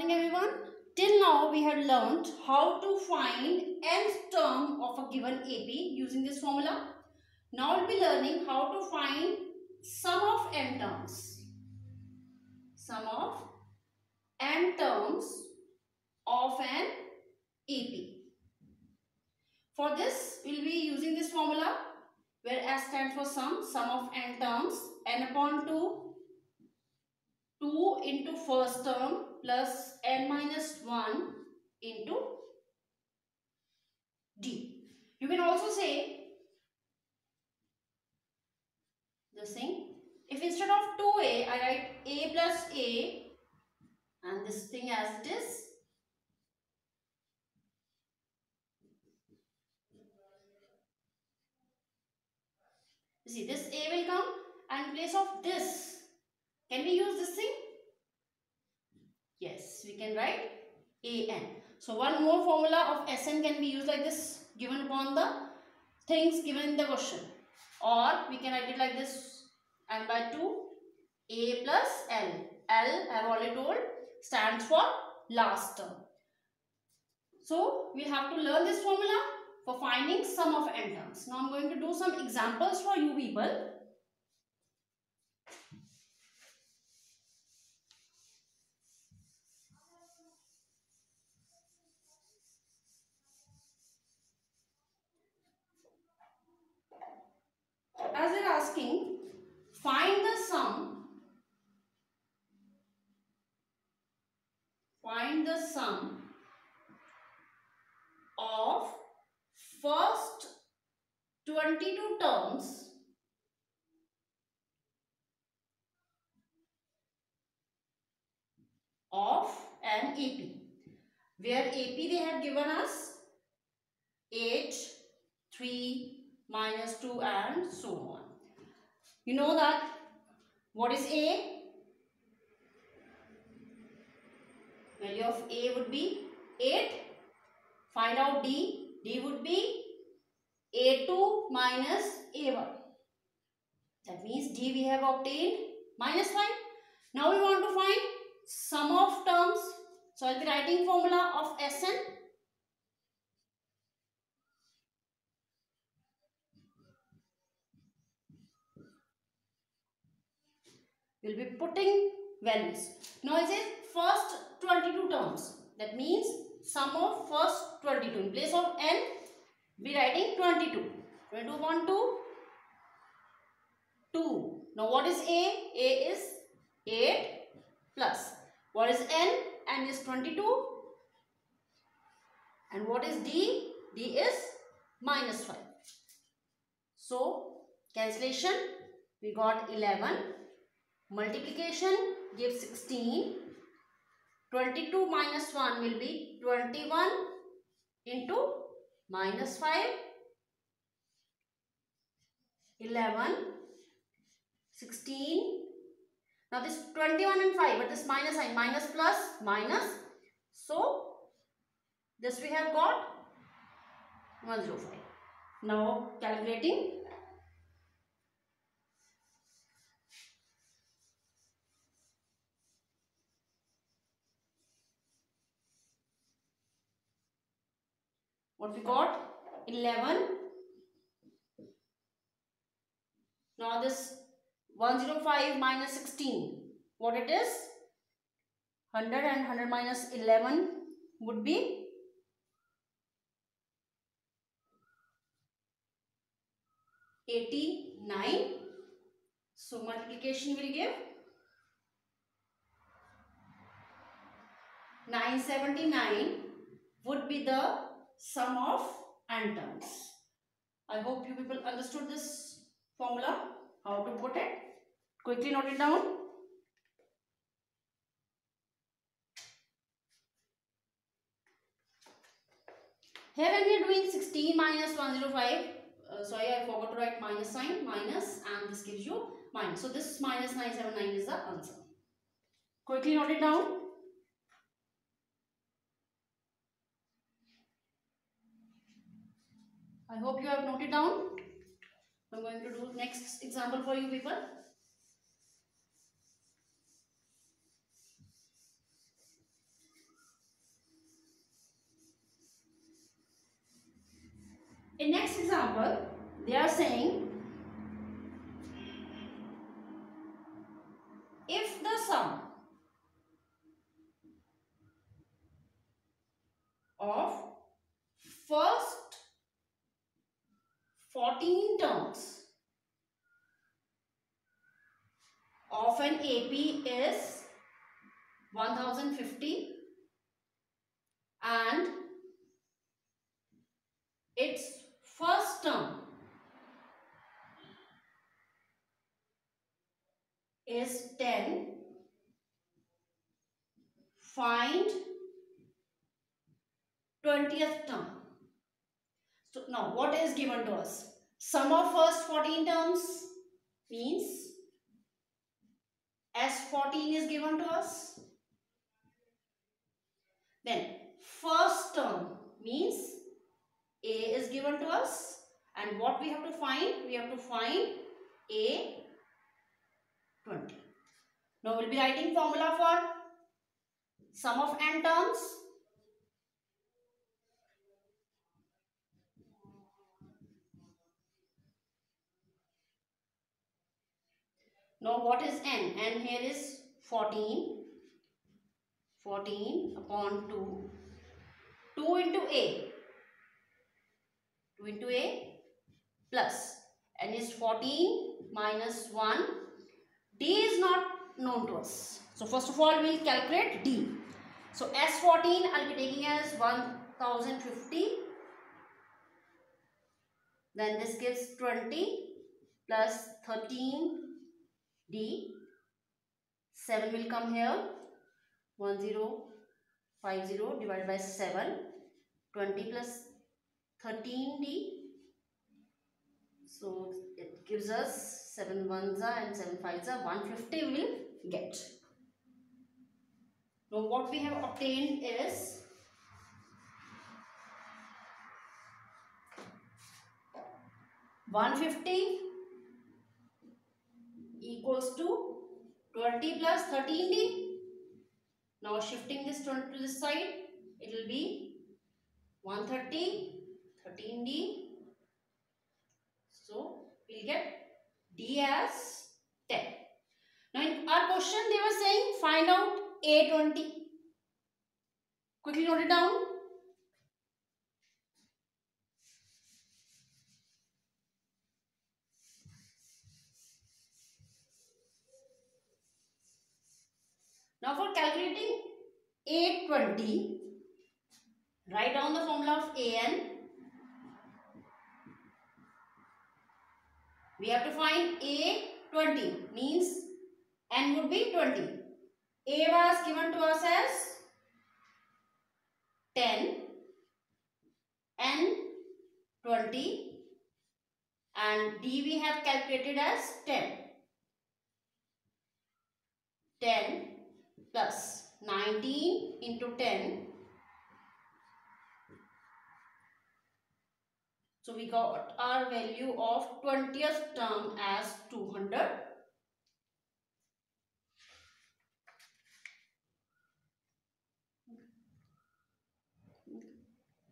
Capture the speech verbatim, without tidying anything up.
morning everyone. Till now we have learnt how to find nth term of a given A P using this formula. Now we'll be learning how to find sum of n terms. Sum of n terms of an A P. For this we'll be using this formula where S stands for sum, sum of n terms, n upon two, two into first term plus n minus one into d. You can also say this thing. If instead of two a, I write a plus a and this thing as it is. You see, this a will come and in place of this, can we use this thing? Yes, we can write an. So one more formula of Sn can be used like this, given upon the things given in the question. Or we can write it like this, and by two, a plus l. L, I have already told, stands for last term. So we have to learn this formula for finding sum of n terms. Now I am going to do some examples for you people. As they are asking, find the sum, find the sum of first twenty-two terms of an A P, where A P they have given us eight, three, minus two and so on. You know that what is A? Value of A would be eight. Find out D. D would be A two minus A one. That means D we have obtained minus five. Now we want to find sum of terms. So I will be writing formula of Sn. We will be putting values. Now it says first twenty-two terms. That means sum of first twenty-two. In place of n, we are writing twenty-two. twenty-two upon two, two. Now what is A? A is eight plus. What is n? N is twenty-two. And what is D? D is minus five. So cancellation, we got eleven. Multiplication gives sixteen. twenty-two minus one will be twenty-one into minus five. eleven. sixteen. Now this twenty-one and five, but this minus sign, minus plus minus. So this we have got one hundred five. Now calculating. What we got? eleven. Now this one hundred five minus sixteen. What it is? one hundred and one hundred minus eleven would be eighty-nine. So multiplication will give nine hundred seventy-nine would be the sum of n terms. I hope you people understood this formula, how to put it. Quickly note it down. Here when we are doing sixteen minus one hundred five, uh, sorry I forgot to write minus sign, minus, and this gives you minus. So this minus nine hundred seventy-nine is the answer. Quickly note it down. I hope you have noted down. I am going to do next example for you people. In next example, they are saying if the sum of first fourteen terms of an A P is one thousand fifty and its first term is ten, find twentieth term. So now what is given to us? Sum of first fourteen terms means S fourteen is given to us. Then first term means A is given to us, and what we have to find? We have to find A twenty. Now we'll be writing formula for sum of n terms. Now what is n? N here is fourteen. fourteen upon two. two into A. two into A plus n is fourteen minus one. D is not known to us. So first of all we will calculate D. So S fourteen I will be taking as one thousand fifty. Then this gives twenty plus thirteen D. seven will come here. one thousand fifty divided by seven. twenty plus thirteen D. So it gives us seven ones and seven fives are one hundred fifty we will get. Now what we have obtained is one hundred fifty equals to twenty plus thirteen D. Now shifting this twenty to this side, it will be one hundred thirty, thirteen D. So we'll get D as ten. Now in our question they were saying find out A twenty. Quickly note it down. Now for calculating A twenty, write down the formula of A N. We have to find A twenty, means N would be twenty. A was given to us as ten, N twenty, and D we have calculated as ten. ten plus nineteen into ten. So we got our value of twentieth term as two hundred